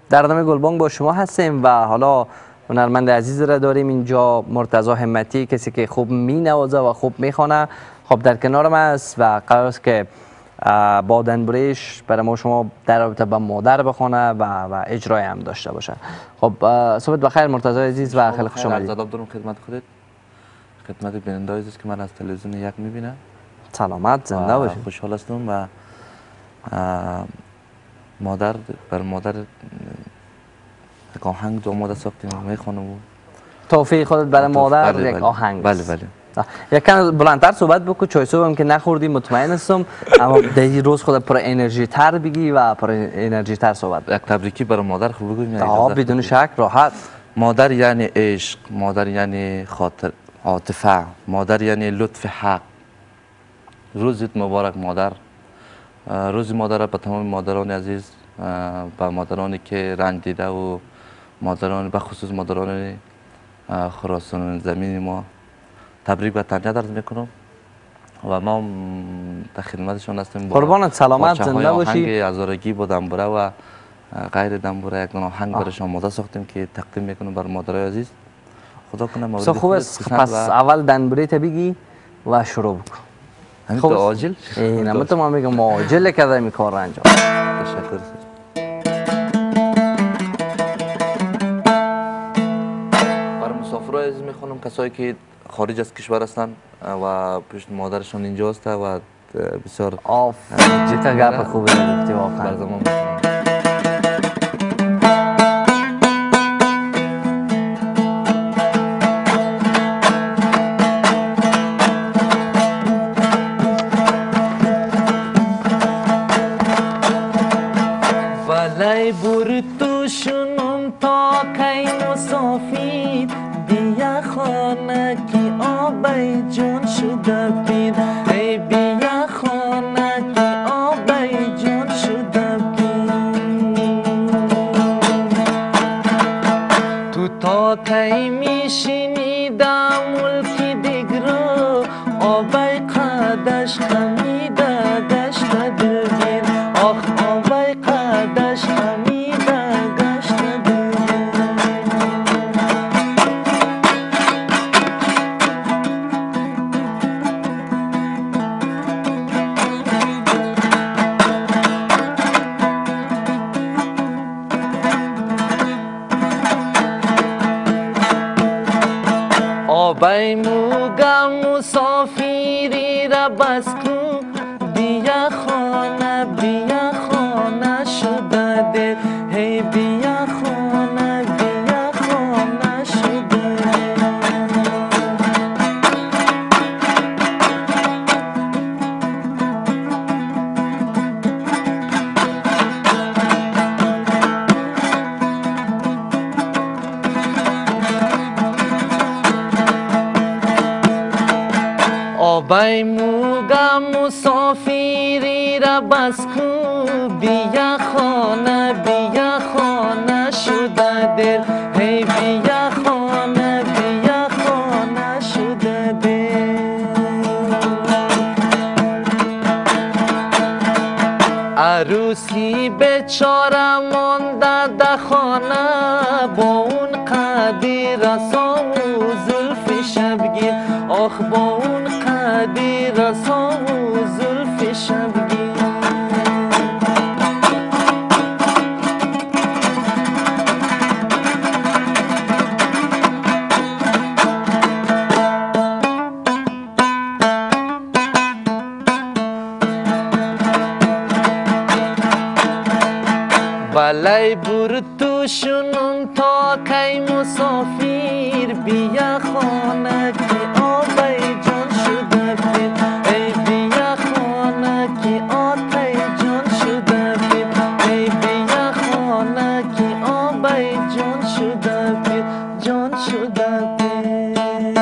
در ادامه گلبانگ با شما هستیم و حالا هنرمند عزیز را داریم اینجا، مرتضی همتی، کسی که خوب مینوازه و خوب میخوانه. خب در کنار ما است و قرار است که با دنبوریش برای ما شما در رابطه با مادر بخونه و اجرای هم داشته باشه. خب صبح بخیر مرتضی عزیز و خیلی خوش آمدید. عرض دارم خدمت خودت، خدمت بیننده عزیز که من از تلویزیون یک میبینم. سلامت زنده باشید. خوشحال هستم و مادر بر مادر یک آهنگ دو مادر ساختیم میخوانم. توفیق خودت برای مادر یک آهنگ. بله بله. یک کم بلندتر صحبت بکن، چای صبح هم که نخوردی مطمئن هستم، اما در روز خود پر انرژی تر بگی و پر انرژی تر صحبت. یک تبریکی برای مادر خوب بگویم. بدون شک راحت. مادر یعنی عشق، مادر یعنی خاطر عاطفه، مادر یعنی لطف حق. روزت مبارک مادر. روز مادر به تمام مادران عزیز و مادرانی که رنج دیده و مادران به خصوص مادران خراسان زمین ما تبریک و تهنیت عرض میکنم و ما در خدمتشون هستیم. قربانت سلامت زنده باشی. آهنگ هزارگی با دنبوره و غیر دنبوره یک آهنگ برای آماده ساختیم که تقدیم میکنم بر مادرای عزیز. خدا کنه مورد خوب است. پس اول دنبوره تا بگی و شروع بکن. همین تو عاجل؟ نه من تو ما میگم عاجل که این کار را انجام. تشکر. برای مسافرای عزیز میخوانم، کسایی که خارج از کشور هستند و پشت مادرشان اینجا است و بسیار چه گپ خوبی گفتی واقعا. ولای بر تو شنون تا کی مسافر بیا خانه کی آبای جان شده پیر. ای بیا خانه کی آبای جان شده پیر. تو تا کی میشینیدم ملکی دیگر آبای قدش خمیده گشت دلگیر. آخ آبای قدش خمیده گشت دلگیر. آبای موگم مسافری را بس کن بیا خانه شده دل. هی بیا خانه شده دل. آبای موگم مسافری را بس کن بیا خانه شده دل. هی بیا خانه شده دل. عروسی بیچاره مانده در خانه با اون قدی رسا و زلف شبگیر. آخ با اون قدی رسا و زلف شبگیر. ولای بر تو شنون تا کی مسافر بیا خانه کی آبای جان شده پیر. ای بیا خانه کی آتای جان شده پیر. ای بیا خانه کی آبای جان شده پیر. جان شده پیر.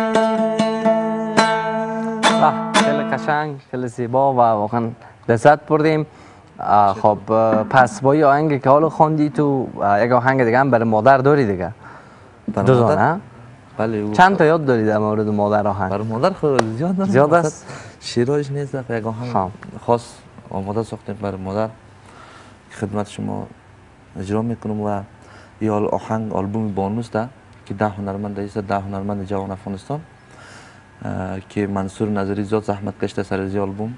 خیلی قشنگ، خیلی زیبا و واقعا لذت بردیم. خب پس با این آهنگ که حالا خواندی تو یک آهنگ دیگه هم برای مادر داری دیگه؟ دو تا نه؟ بله. چند تا یاد داری در مورد مادر آهنگ؟ برای مادر خود زیاد است. شیراش نیست، یک آهنگ خاص آماده ساختیم برای مادر. خدمت شما اجرا میکنم و این آهنگ آلبوم بانوست که 10 هنرمند است، 10 هنرمند جوان افغانستان که منصور نظری زیاد زحمت کشته سر از آلبوم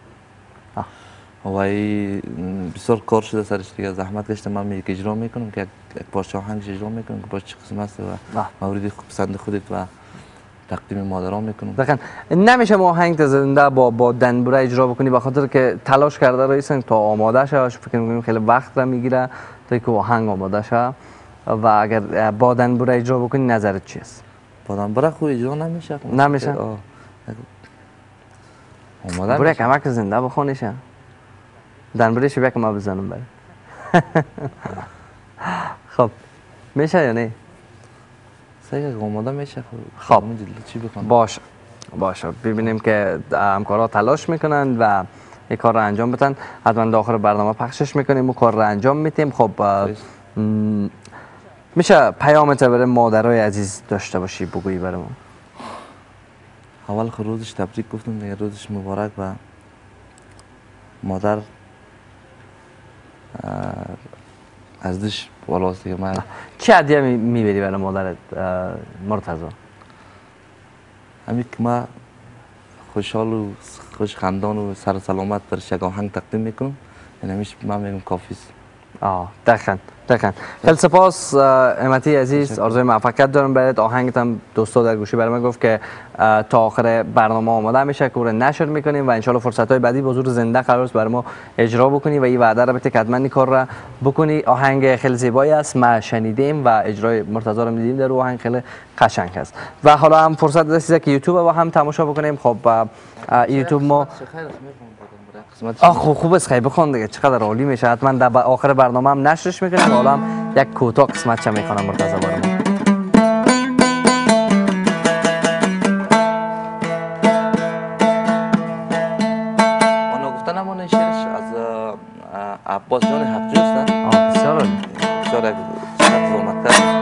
و ای بسیار کار شده سرش دیگه، زحمت کشته. من یک اجرا میکنم که یک پارچه آهنگش اجرا میکنم که باش چه قسم است و مورد پسند خودت و تقدیم مادران میکنم. دقیقاً نمیشه آهنگ زنده با دنبوره اجرا بکنی به خاطر که تلاش کرده رئیسن تا آماده شه. فکر میکنم خیلی وقت را میگیره تا که آهنگ آماده شه و اگر با دنبوره اجرا بکنی نظرت چیست؟ با دنبوره خود اجرا نمیشه. نمیشه؟ آماده برای کمک زنده بخونیشه دنبوره شو بیا که ما بزنم برای خب میشه یا نه؟ سعی آماده میشه. خب چی بخونم؟ باشه ببینیم که همکارا تلاش میکنن و یک کار رو انجام بدن. حتما داخل برنامه پخشش میکنیم و کار رو انجام میدیم. خب میشه پیامت برای مادرای عزیز داشته باشی بگویی برامون؟ اول خود روزش تبریک گفتم دیگه، روزش مبارک و مادر ازش بالاست دیگه. من چه هدیه میبری برای مادرت مرتضی؟ همین که ما خوشحال و خوش خندان و سر سلامت برش یک آهنگ تقدیم میکنم، یعنی همیشه من میگم کافیست. دقیقاً خیلی سپاس امتی عزیز، آرزوی موفقیت دارم برات. آهنگت هم دوستا در گوشی برام گفت که تا آخر برنامه آماده میشه که نشر میکنیم و ان شاء الله فرصت های بعدی به حضور زنده قرار است برای ما اجرا بکنی و این وعده رو بده که حتما این کار را بکنی. آهنگ خیلی زیبایی است، ما شنیدیم و اجرای مرتضی رو دیدیم در آهنگ خیلی قشنگ است و حالا هم فرصت داشتید که یوتیوب با هم تماشا بکنیم. خب یوتیوب ما خوب است، خیلی بخون دیگه، چقدر عالی میشه. حتما در آخر برنامه هم نشرش میکنیم. حالا هم یک کوتاه قسمت چه میخوانم مرتضی برام. من گفتنم اون شعرش از عباس جان حقجو است. بسیار عالی، بسیار زحمت‌کش.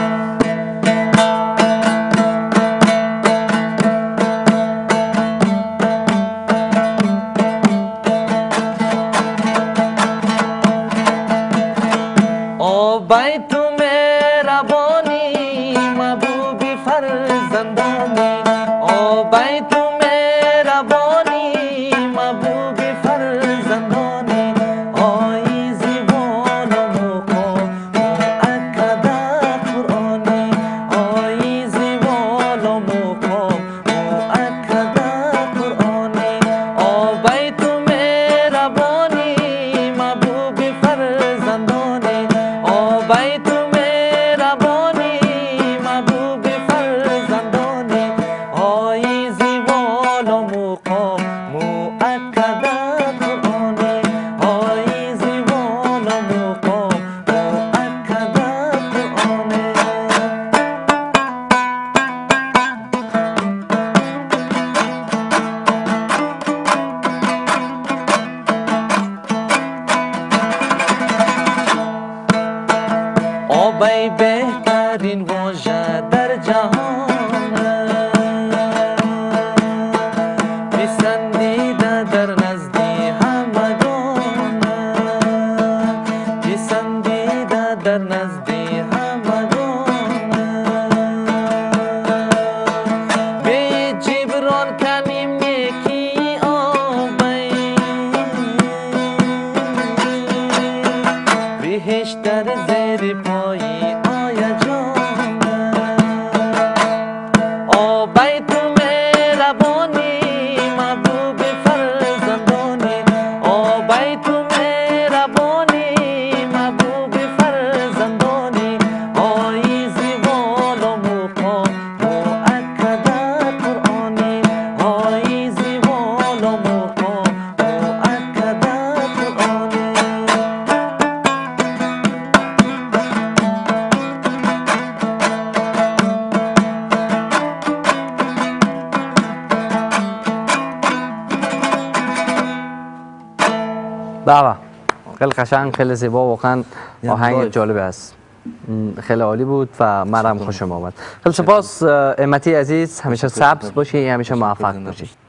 بابا خیلی قشنگ، خیلی زیبا، واقعا آهنگ جالب است، خیلی عالی بود و منم خوشم آمد. خیلی سپاس امتی عزیز، همیشه سبز باشی، همیشه موفق باشی.